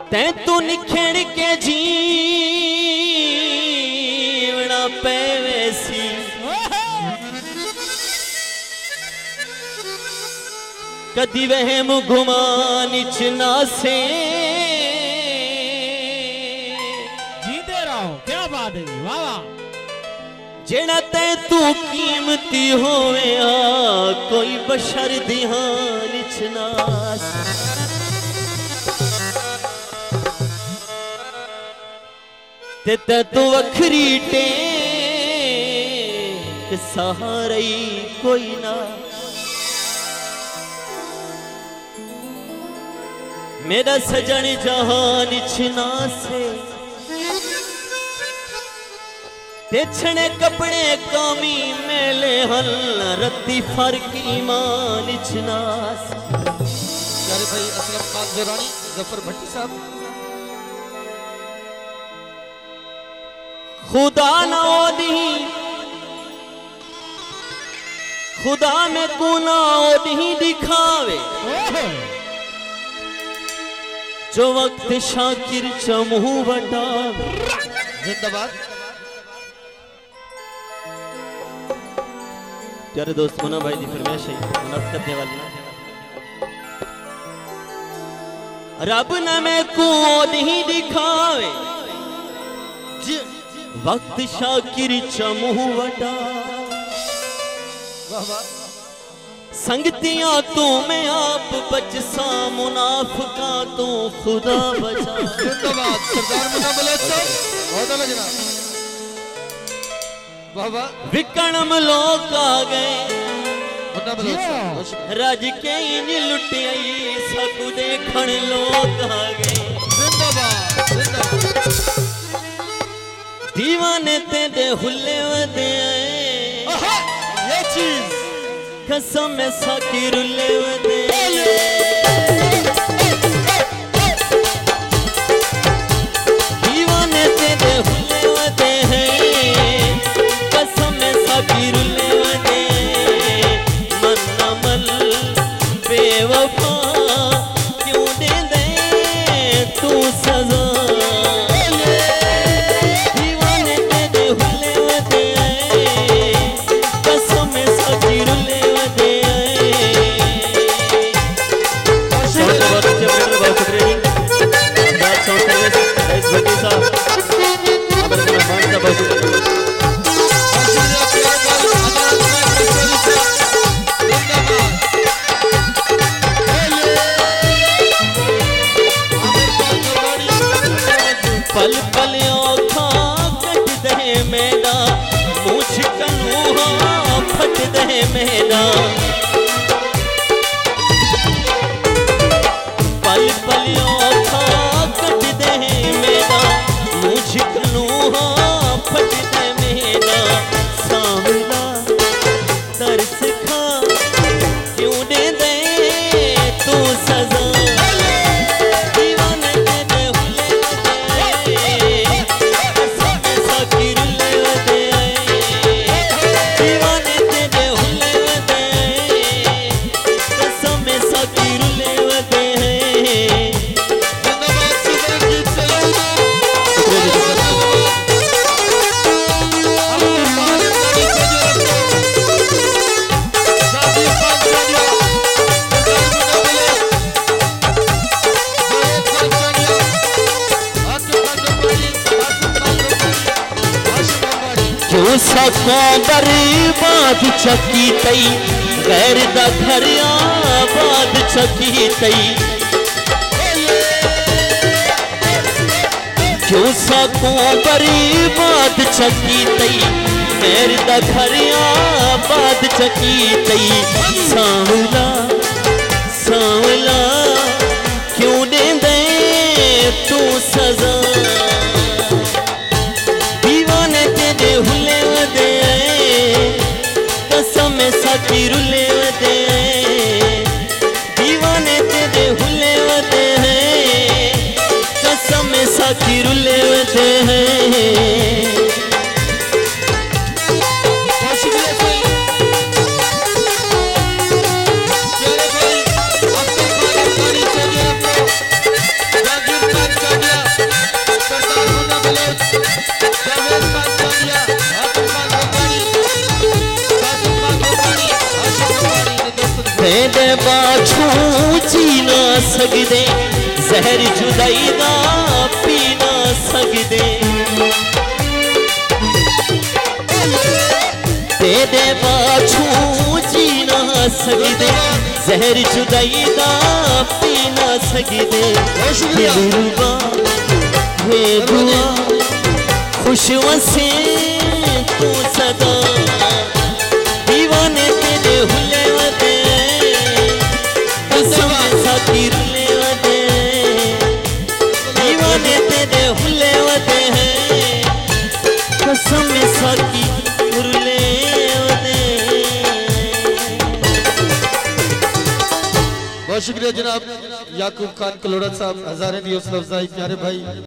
तैं तू निखेड़ के जीवना पैवेसी कदी वहम घुमान इचना से जीते रहो। क्या बात है जी, वाह वाह। जेड़ा तै तू कीमती होवे कोई बशर ध्यान इचना से ते तू वखरी टेक सहारे कोई ना मेरा सजन जहान इछना से ते छने कपड़े कामी मेले हल रत्ती फर्क ईमान इछना से। प्यारे भाई असलम खान दुरानी जफर भट्टी साहब। खुदा ना ओदी खुदा में गुना ओदी दिखावे जो वक्त शाकिर चमू वटावे। जिंदाबाद। प्यारे दोस्त मुन्ना भाई की फरमाइश है मुनाफिकत दे वाली रब ने मैं को ओदी दिखावे वक्त शाकिर चमू वटा संगतियां तो मैं आप बचसा मुनाफिका तो खुदा बचा। जिंदाबाद सरदार मुन्ना बलोच साहब, बहुत आला जनाब। वाह वाह। विकणम लोग आ गए मुन्ना बलोच साहब रज के इन लुटियाई सब देखण लोग आ गए। जिंदाबाद जिंदाबाद। दीवाने तेरे हुल्ले वदे ये चीज कसम में साकी रुले वदे दीवाने तेरे हुल्ले वदे हैं कसम में साकी रुले वदे मन न मन बेवफा क्यों दे तू सजा पल पल औखा कट दे मेरा मूछ कनूहा फट दे मेरा पल पल औखा कट दे मेरा मूछ कनूहा फट दे मेरा सांवला तरस खा क्यों दे तू सजा बर्बाद छकी तई गैर दा घर आबाद छकी तई क्यों सको बर्बाद छकी तई गैर दा घर आबाद छकी तई सांवला सांवला क्यों दे तू सजा दीवाने तेरे हुले वदे कसम साकी रुले वदे दीवाने तेरे हुले वदे कसम साकी रुले वदे प्यारे भाई बाछू जी ना सकदे जहर जुदाई दा पी ना सकदे तेरे बाछू जी ना सकदे जहर जुदाई दा पी ना सकदे दिलरुबा हे बुआ खुश वसे तू सदा दीवाने तेरे हुले वदे कसम साथी रुले वदे दीवाने तेरे हुले वदे हैं कसम साथी रुले वदे। बहुत शुक्रिया जनाब याकूब खान कलोड़ा साहब, हजारे दी हौसला अफजाई प्यारे भाई।